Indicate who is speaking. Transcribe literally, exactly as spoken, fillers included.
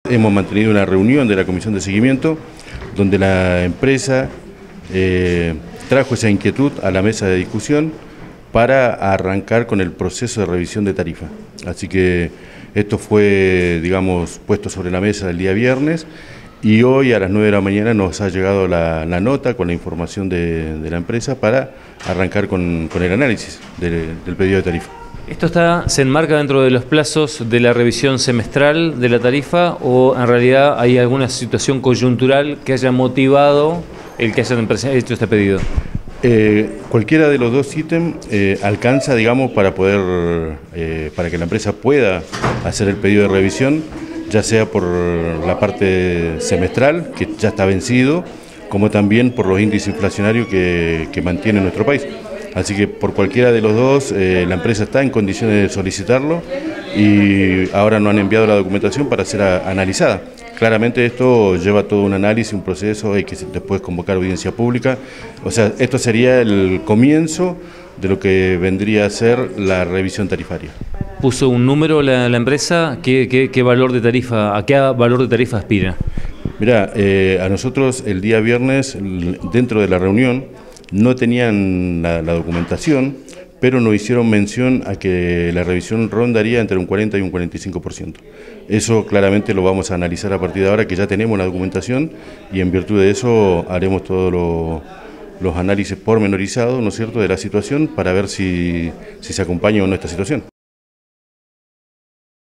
Speaker 1: Hemos mantenido una reunión de la Comisión de Seguimiento donde la empresa eh, trajo esa inquietud a la mesa de discusión para arrancar con el proceso de revisión de tarifa. Así que esto fue, digamos, puesto sobre la mesa el día viernes y hoy a las nueve de la mañana nos ha llegado la, la nota con la información de, de la empresa para arrancar con, con el análisis de, del pedido de tarifa.
Speaker 2: ¿Esto está, se enmarca dentro de los plazos de la revisión semestral de la tarifa o en realidad hay alguna situación coyuntural que haya motivado el que hayan hecho este pedido?
Speaker 1: Eh, cualquiera de los dos ítems eh, alcanza, digamos, para poder, eh, para que la empresa pueda hacer el pedido de revisión, ya sea por la parte semestral, que ya está vencido, como también por los índices inflacionarios que, que mantiene nuestro país. Así que por cualquiera de los dos, eh, la empresa está en condiciones de solicitarlo y ahora nos han enviado la documentación para ser a, analizada. Claramente esto lleva todo un análisis, un proceso, hay que después convocar audiencia pública. O sea, esto sería el comienzo de lo que vendría a ser la revisión tarifaria.
Speaker 2: ¿Puso un número la, la empresa? ¿Qué, qué, qué valor de tarifa, a qué valor de tarifa aspira?
Speaker 1: Mirá, eh, a nosotros el día viernes, dentro de la reunión, no tenían la, la documentación, pero nos hicieron mención a que la revisión rondaría entre un cuarenta y un cuarenta y cinco por ciento. Eso claramente lo vamos a analizar a partir de ahora que ya tenemos la documentación y en virtud de eso haremos todos lo, los análisis pormenorizados, ¿no es cierto?, de la situación para ver si, si se acompaña o no esta situación.